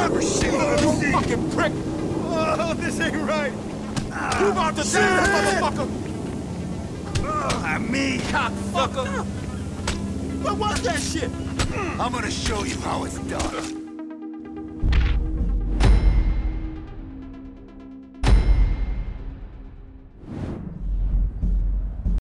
never seen You fucking prick! Oh, this ain't right. You about to die, motherfucker! Me, Cockfucker! What was that shit? I'm gonna show you how it's done.